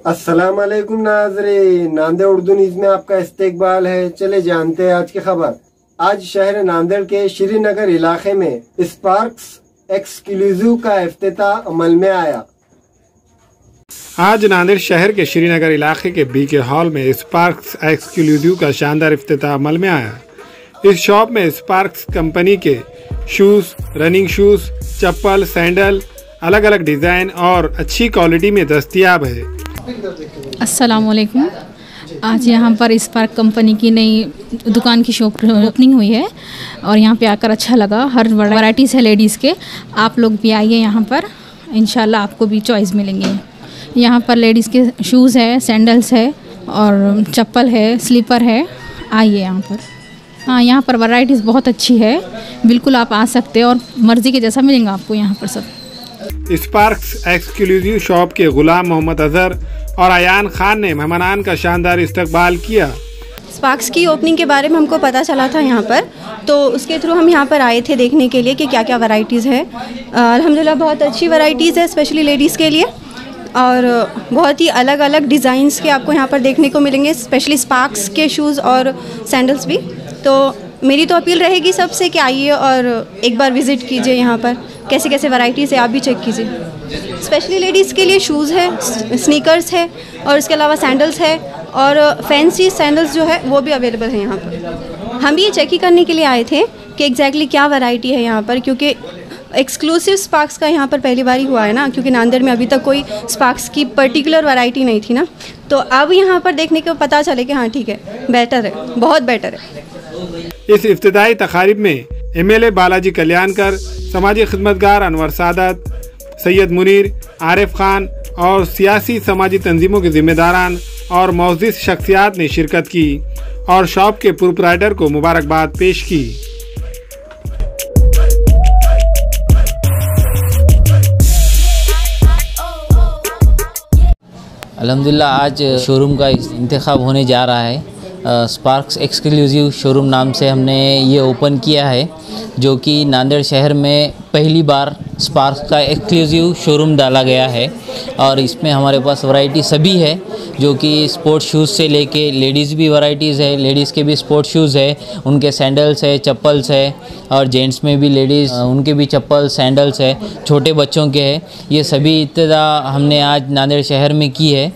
अस्सलाम वालेकुम नाज़रीन, नांदेड़ उर्दू न्यूज़ में आपका इस्तकबाल है। चले जानते हैं आज की खबर। आज शहर नांदेड़ के श्रीनगर इलाके में स्पार्क्स एक्सक्लूसिव का इफ्तिताह अमल में आया। आज नांदेड़ शहर के श्रीनगर इलाके के बीके हॉल में स्पार्क्स एक्सक्लूसिव का शानदार इफ्तिताह अमल में आया। इस शॉप में स्पार्क्स कंपनी के शूज़, रनिंग शूज़, चप्पल, सैंडल अलग अलग डिज़ाइन और अच्छी क्वालिटी में दस्तयाब है। अस्सलाम वालेकुम। आज यहाँ पर स्पार्क कंपनी की नई दुकान की शॉप ओपनिंग हुई है और यहाँ पे आकर अच्छा लगा। हर वैराइटीज़ है लेडीज़ के, आप लोग भी आइए यहाँ पर, इंशाल्लाह आपको भी चॉइस मिलेंगे। यहाँ पर लेडीज़ के शूज़ है, सैंडल्स है और चप्पल है, स्लीपर है। आइए यहाँ पर। हाँ, यहाँ पर वैराइटीज़ बहुत अच्छी है, बिल्कुल आप आ सकते हैं और मर्ज़ी के जैसा मिलेगा आपको यहाँ पर सब। स्पार्क्स एक्सक्लूसिव शॉप के गुलाम मोहम्मद अजहर और अयान खान ने मेहमानान का शानदार इस्तकबाल किया। स्पार्क्स की ओपनिंग के बारे में हमको पता चला था यहाँ पर, तो उसके थ्रू हम यहाँ पर आए थे देखने के लिए कि क्या क्या वैराइटीज़ है। अल्हम्दुलिल्लाह बहुत अच्छी वैराइटीज़ है, स्पेशली लेडीज़ के लिए, और बहुत ही अलग अलग डिज़ाइंस के आपको यहाँ पर देखने को मिलेंगे, स्पेशली स्पार्क्स के शूज़ और सैंडल्स भी। तो मेरी तो अपील रहेगी सबसे कि आइए और एक बार विज़िट कीजिए यहाँ पर, कैसे कैसे वैराइटीज़ है आप भी चेक कीजिए। स्पेशली लेडीज़ के लिए शूज़ है, स्नीकर्स है और इसके अलावा सैंडल्स है और फैंसी सैंडल्स जो है वो भी अवेलेबल है यहाँ पर। हम भी ये चेक ही करने के लिए आए थे कि एग्जैक्टली क्या वैरायटी है यहाँ पर, क्योंकि एक्सक्लूसिव स्पार्क्स का यहाँ पर पहली बार ही हुआ है ना, क्योंकि नांदेड़ में अभी तक कोई स्पार्क्स की पर्टिकुलर वैरायटी नहीं थी ना। तो अब यहाँ पर देखने को पता चले कि हाँ ठीक है, बेटर है, बहुत बेटर है। इस इफ्तिताई तकारीब में MLA बालाजी कल्याणकर, समाजी खिदमतगार अनवर सादत, सैयद मुनीर, आरिफ खान और सियासी समाजी तंजीमों के जिम्मेदारान और मौजूद शख्सियात ने शिरकत की और शॉप के प्रोप्राइटर को मुबारकबाद पेश की। अल्हम्दुलिल्लाह आज शोरूम का इंतखाब होने जा रहा है। स्पार्क्स एक्सक्लूसिव शोरूम नाम से हमने ये ओपन किया है, जो कि नांदेड़ शहर में पहली बार स्पार्क्स का एक्सक्लूसिव शोरूम डाला गया है। और इसमें हमारे पास वैरायटी सभी है, जो कि स्पोर्ट्स शूज़ से लेके लेडीज़ भी वैराइटीज़ है, लेडीज़ के भी स्पोर्ट्स शूज़ है, उनके सैंडल्स है, चप्पल्स है, और जेंट्स में भी लेडीज़ उनके भी चप्पल सैंडल्स है, छोटे बच्चों के है। ये सभी इब्तिदा हमने आज नांदेड़ शहर में की है,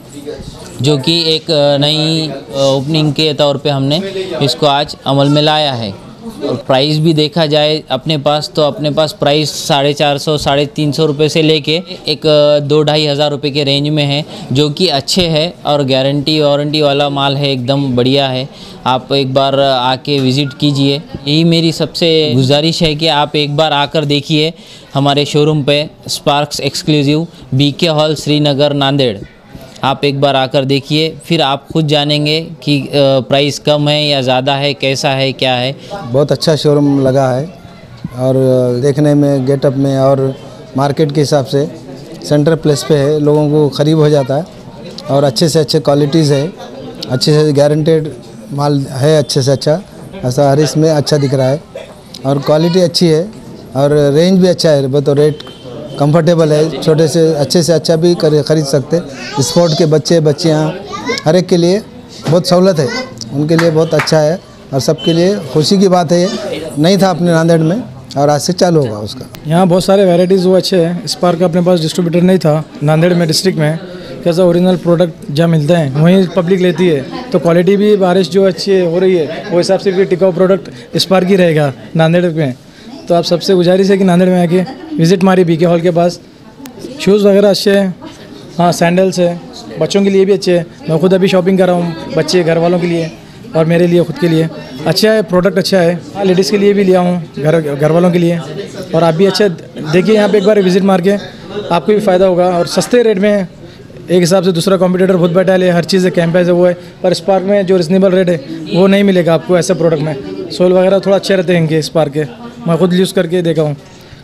जो कि एक नई ओपनिंग के तौर पे हमने इसको आज अमल में लाया है। और प्राइस भी देखा जाए अपने पास, तो अपने पास प्राइस 450 350 रुपये से लेके एक 2-2.5 हज़ार रुपये के रेंज में है, जो कि अच्छे है और गारंटी वारंटी वाला माल है, एकदम बढ़िया है। आप एक बार आके विज़िट कीजिए, यही मेरी सबसे गुजारिश है कि आप एक बार आकर देखिए हमारे शोरूम पे, Sparks exclusive, BK hall Srinagar Nanded. आप एक बार आकर देखिए, फिर आप खुद जानेंगे कि प्राइस कम है या ज़्यादा है, कैसा है, क्या है। बहुत अच्छा शोरूम लगा है और देखने में, गेटअप में और मार्केट के हिसाब से सेंटर प्लेस पे है, लोगों को ख़रीब हो जाता है और अच्छे से अच्छे क्वालिटीज़ है, अच्छे से गारंटेड माल है, अच्छे से अच्छा, ऐसा हर इसमें अच्छा दिख रहा है और क्वालिटी अच्छी है और रेंज भी अच्छा है। बहुत रेट कंफर्टेबल है, छोटे से अच्छा भी खरीद सकते। स्पोर्ट के बच्चे बच्चियाँ हर एक के लिए बहुत सहूलत है, उनके लिए बहुत अच्छा है और सबके लिए खुशी की बात है। ये नहीं था अपने नांदेड़ में और आज से चालू होगा उसका। यहाँ बहुत सारे वैराइटीज़ वो अच्छे हैं। स्पार्क का अपने पास डिस्ट्रीब्यूटर नहीं था नांदेड़ में, डिस्ट्रिक्ट में। कैसा ओरिजिनल प्रोडक्ट जहाँ मिलते हैं वहीं पब्लिक लेती है, तो क्वालिटी भी बारिश जो अच्छी है हो रही है, वो हिसाब से भी टिकाऊ प्रोडक्ट स्पार्क ही रहेगा नांदेड़ में। तो आप सबसे गुजारिश है कि नांदेड़ में आके विज़िट मारिए BK हॉल के पास। शूज़ वगैरह अच्छे हैं, हाँ सैंडल्स है, बच्चों के लिए भी अच्छे हैं। मैं खुद अभी शॉपिंग कर रहा हूँ, बच्चे घर वालों के लिए और मेरे लिए खुद के लिए। अच्छा है, प्रोडक्ट अच्छा है। हाँ, लेडीज़ के लिए भी लिया हूँ, घर वालों के लिए। और आप भी अच्छा देखिए यहाँ पे एक बार विज़िट मार के, आपको भी फ़ायदा होगा। और सस्ते रेट में एक हिसाब से दूसरा कॉम्पिटिटर बहुत बैठा है, हर चीज़ है, कैंपस है, वो है, पर स्पार्क में जो रिजनेबल रेट है वो नहीं मिलेगा आपको ऐसे प्रोडक्ट में। सोल वगैरह थोड़ा अच्छे रहते हैं इनके स्पार्क के, मैं खुद यूज़ करके देखा हूँ।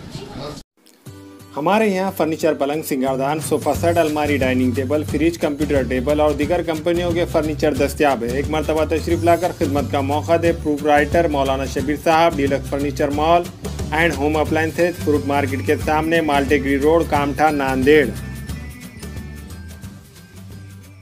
हमारे यहाँ फर्नीचर, पलंग, सिंगारदान, सोफ़ा सेट, अलमारी, dining table, fridge, computer table और दीगर कंपनियों के फर्नीचर दस्तियाब है। एक मरतबा तशरीफ़ लाकर खिदमत का मौका दे। प्रोप्राइटर मौलाना शबीर साहब, deluxe furniture mall and home appliances, fruit market के सामने, माल्टेगिरी रोड, कामठा, नांदेड़।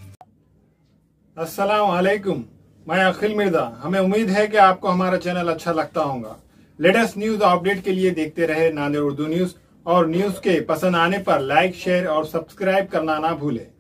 अस्सलाम वालेकुम, मैं अखिल मिर्जा। हमें उम्मीद है कि आपको हमारा चैनल अच्छा लगता होगा। लेटेस्ट न्यूज अपडेट के लिए देखते रहे नांदेड़ उर्दू न्यूज, और न्यूज के पसंद आने पर लाइक, शेयर और सब्सक्राइब करना ना भूलें।